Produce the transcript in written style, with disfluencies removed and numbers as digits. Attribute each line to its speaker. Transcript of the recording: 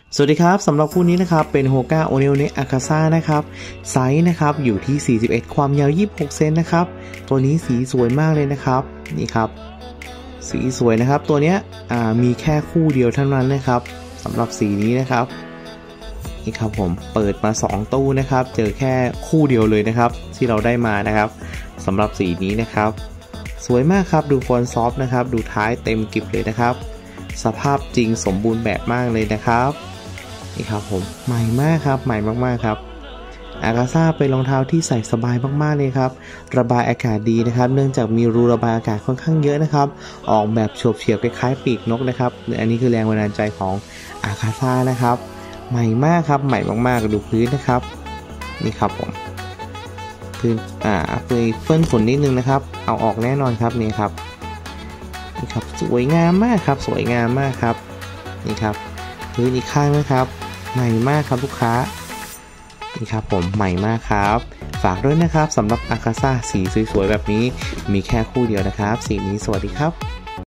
Speaker 1: สวัสดีครับสำหรับคู่นี้นะครับเป็นโฮก้าโอเนลเนะอาคาซ่านะครับไซส์นะครับอยู่ที่41ความยาว26เซนนะครับตัวนี้สีสวยมากเลยนะครับนี่ครับสีสวยนะครับตัวเนี้ยมีแค่คู่เดียวเท่านั้นนะครับสำหรับสีนี้นะครับนี่ครับผมเปิดมา2ตู้นะครับเจอแค่คู่เดียวเลยนะครับที่เราได้มานะครับสำหรับสีนี้นะครับสวยมากครับดูฟอนต์ซอฟต์นะครับดูท้ายเต็มกริบเลยนะครับสภาพจริงสมบูรณ์แบบมากเลยนะครับนี่ครับผมใหม่มากครับใหม่มากๆครับอากาซ่าเป็นรองเท้าที่ใส่สบายมากๆเลยครับระบายอากาศดีนะครับเนื่องจากมีรูระบายอากาศค่อนข้างเยอะนะครับออกแบบโฉบเฉี่ยวคล้ายๆปีกนกนะครับอันนี้คือแรงบันดาลใจของอากาซ่านะครับใหม่มากครับใหม่มากๆดูพื้นนะครับนี่ครับผมพื้นเปื้อนฝุ่นนิดนึงนะครับเอาออกแน่นอนครับนี่ครับนี่ครับสวยงามมากครับสวยงามมากครับนี่ครับพื้นอีกข้างนะครับใหม่มากครับลูกค้านี่ครับผมใหม่มากครับฝากด้วยนะครับสำหรับอากาซ่าสีสวยๆแบบนี้มีแค่คู่เดียวนะครับสีนี้สวัสดีครับ